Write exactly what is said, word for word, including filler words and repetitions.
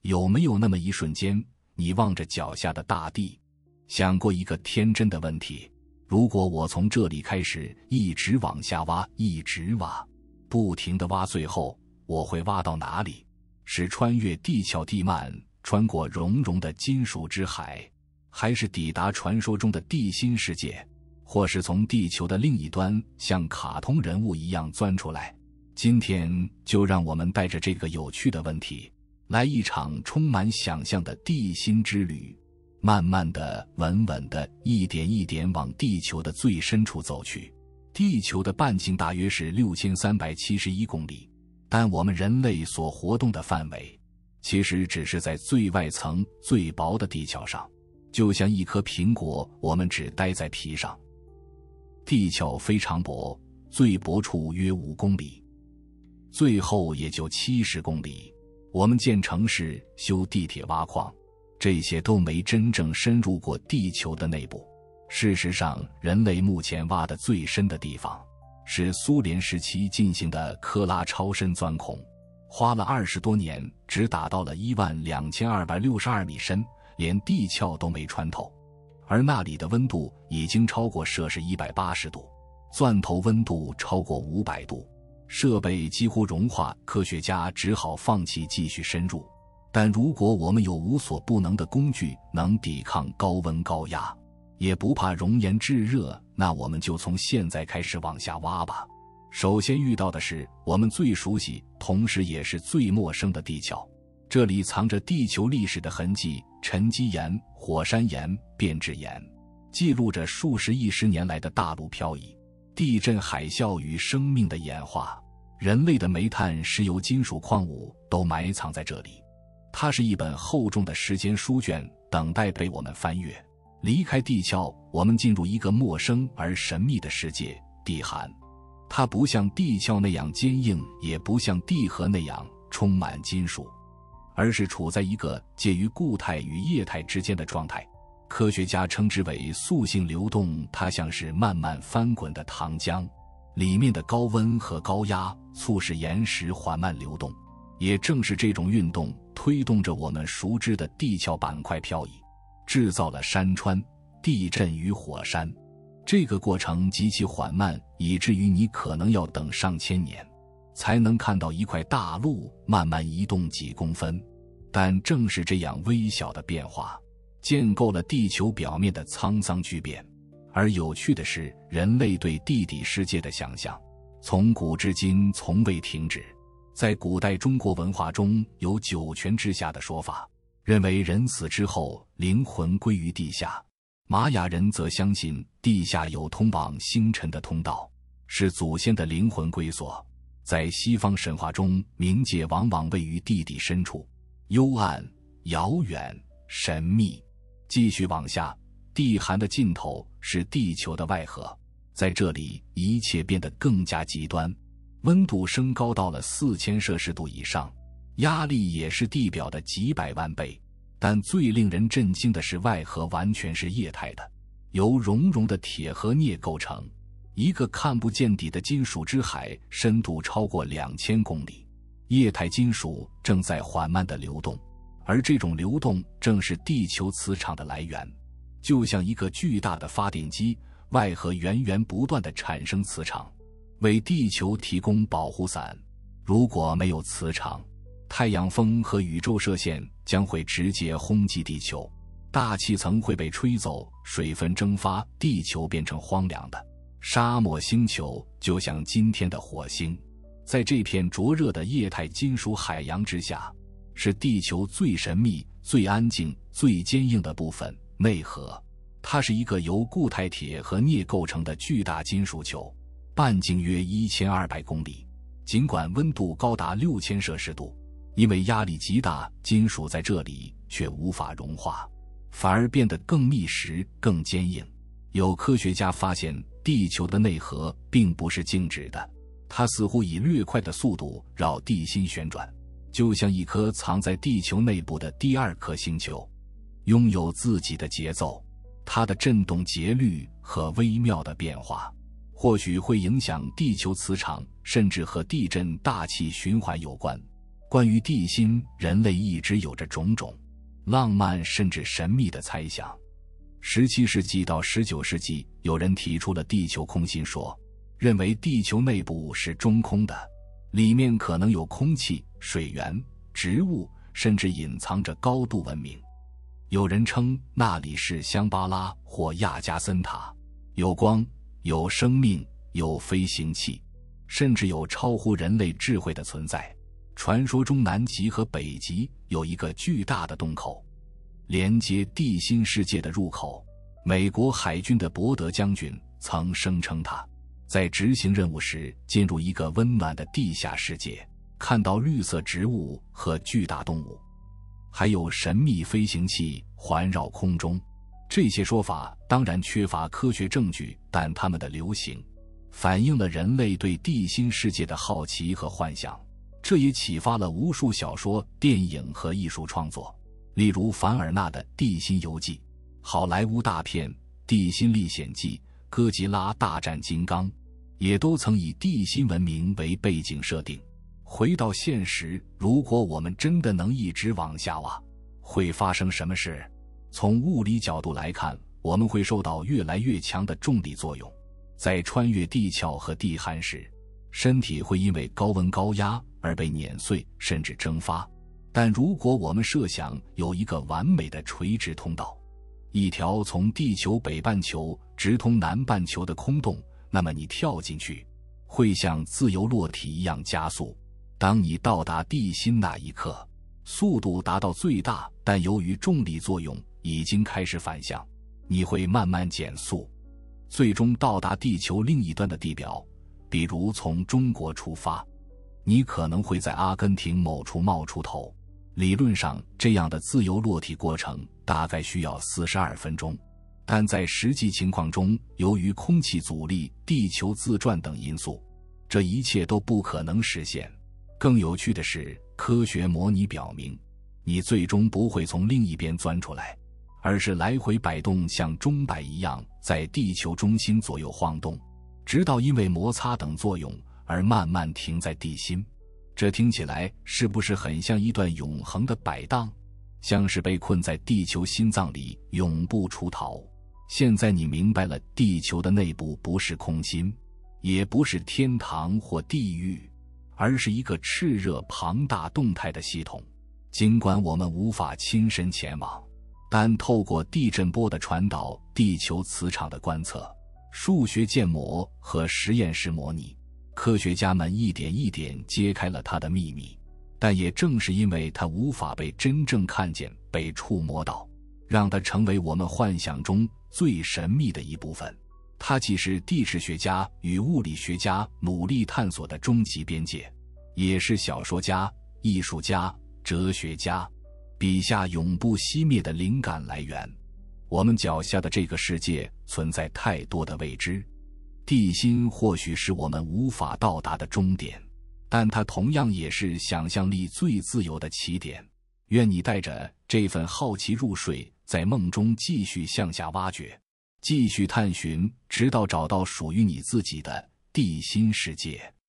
有没有那么一瞬间，你望着脚下的大地，想过一个天真的问题：如果我从这里开始一直往下挖，一直挖，不停地挖，最后我会挖到哪里？是穿越地壳地幔，穿过熔融的金属之海，还是抵达传说中的地心世界，或是从地球的另一端像卡通人物一样钻出来？今天就让我们带着这个有趣的问题，来一场充满想象的地心之旅，慢慢的、稳稳的、一点一点往地球的最深处走去。地球的半径大约是六千三百七十一公里，但我们人类所活动的范围其实只是在最外层最薄的地壳上，就像一颗苹果，我们只待在皮上。地壳非常薄，最薄处约五公里，最后也就七十公里。我们建城市、修地铁、挖矿，这些都没真正深入过地球的内部。事实上，人类目前挖得最深的地方是苏联时期进行的科拉超深钻孔，花了二十多年，只打到了一万两千二百六十二米深，连地壳都没穿透。而那里的温度已经超过摄氏一百八十度，钻头温度超过五百度，设备几乎融化，科学家只好放弃继续深入。但如果我们有无所不能的工具，能抵抗高温高压，也不怕熔岩炙热，那我们就从现在开始往下挖吧。首先遇到的是我们最熟悉，同时也是最陌生的地壳。这里藏着地球历史的痕迹，沉积岩、火山岩、变质岩，记录着数十亿十年来的大陆漂移、地震、海啸与生命的演化。人类的煤炭、石油、金属矿物都埋藏在这里。它是一本厚重的时间书卷，等待被我们翻阅。离开地壳，我们进入一个陌生而神秘的世界——地函。它不像地壳那样坚硬，也不像地核那样充满金属，而是处在一个介于固态与液态之间的状态。科学家称之为速性流动，它像是慢慢翻滚的糖浆，里面的高温和高压促使岩石缓慢流动。也正是这种运动推动着我们熟知的地壳板块漂移，制造了山川、地震与火山。这个过程极其缓慢，以至于你可能要等上千年才能看到一块大陆慢慢移动几公分。但正是这样微小的变化，建构了地球表面的沧桑巨变。而有趣的是，人类对地底世界的想象从古至今从未停止。在古代中国文化中，有九泉之下的说法，认为人死之后灵魂归于地下。玛雅人则相信地下有通往星辰的通道，是祖先的灵魂归所。在西方神话中，冥界往往位于地底深处，幽暗、遥远、神秘。继续往下，地函的尽头是地球的外核，在这里一切变得更加极端，温度升高到了四千摄氏度以上，压力也是地表的几百万倍。但最令人震惊的是，外核完全是液态的，由熔融的铁和镍构成，一个看不见底的金属之海，深度超过两千公里。液态金属正在缓慢地流动，而这种流动正是地球磁场的来源。就像一个巨大的发电机，外核源源不断地产生磁场，为地球提供保护伞。如果没有磁场，太阳风和宇宙射线将会直接轰击地球，大气层会被吹走，水分蒸发，地球变成荒凉的沙漠星球，就像今天的火星。在这片灼热的液态金属海洋之下，是地球最神秘、最安静、最坚硬的部分——内核。它是一个由固态铁和镍构成的巨大金属球，半径约一千二百公里。尽管温度高达六千摄氏度，因为压力极大，金属在这里却无法融化，反而变得更密实、更坚硬。有科学家发现，地球的内核并不是静止的，它似乎以略快的速度绕地心旋转，就像一颗藏在地球内部的第二颗星球，拥有自己的节奏。它的振动节律和微妙的变化，或许会影响地球磁场，甚至和地震大气循环有关。 关于地心，人类一直有着种种浪漫甚至神秘的猜想。十七世纪到十九世纪，有人提出了地球空心说，认为地球内部是中空的，里面可能有空气、水源、植物，甚至隐藏着高度文明。有人称那里是香巴拉或亚加森塔，有光，有生命，有飞行器，甚至有超乎人类智慧的存在。传说中南极和北极有一个巨大的洞口，连接地心世界的入口。美国海军的伯德将军曾声称他在执行任务时进入一个温暖的地下世界，看到绿色植物和巨大动物，还有神秘飞行器环绕空中。这些说法当然缺乏科学证据，但它们的流行反映了人类对地心世界的好奇和幻想，这也启发了无数小说、电影和艺术创作，例如凡尔纳的《地心游记》，好莱坞大片《地心历险记》、哥吉拉大战金刚，也都曾以地心文明为背景设定。回到现实，如果我们真的能一直往下挖，会发生什么事？从物理角度来看，我们会受到越来越强的重力作用，在穿越地壳和地函时，身体会因为高温高压而被碾碎甚至蒸发。但如果我们设想有一个完美的垂直通道，一条从地球北半球直通南半球的空洞，那么你跳进去会像自由落体一样加速。当你到达地心那一刻，速度达到最大，但由于重力作用已经开始反向，你会慢慢减速，最终到达地球另一端的地表。比如从中国出发，你可能会在阿根廷某处冒出头。理论上，这样的自由落体过程大概需要四十二分钟，但在实际情况中，由于空气阻力、地球自转等因素，这一切都不可能实现。更有趣的是，科学模拟表明，你最终不会从另一边钻出来，而是来回摆动，像钟摆一样在地球中心左右晃动，直到因为摩擦等作用而慢慢停在地心。这听起来是不是很像一段永恒的摆荡？像是被困在地球心脏里永不出逃。现在你明白了，地球的内部不是空心，也不是天堂或地狱，而是一个炽热庞大动态的系统。尽管我们无法亲身前往，但透过地震波的传导、地球磁场的观测、数学建模和实验室模拟，科学家们一点一点揭开了它的秘密。但也正是因为它无法被真正看见、被触摸到，让它成为我们幻想中最神秘的一部分。它既是地质学家与物理学家努力探索的终极边界，也是小说家、艺术家、哲学家笔下永不熄灭的灵感来源。我们脚下的这个世界存在太多的未知，地心或许是我们无法到达的终点，但它同样也是想象力最自由的起点。愿你带着这份好奇入睡，在梦中继续向下挖掘，继续探寻，直到找到属于你自己的地心世界。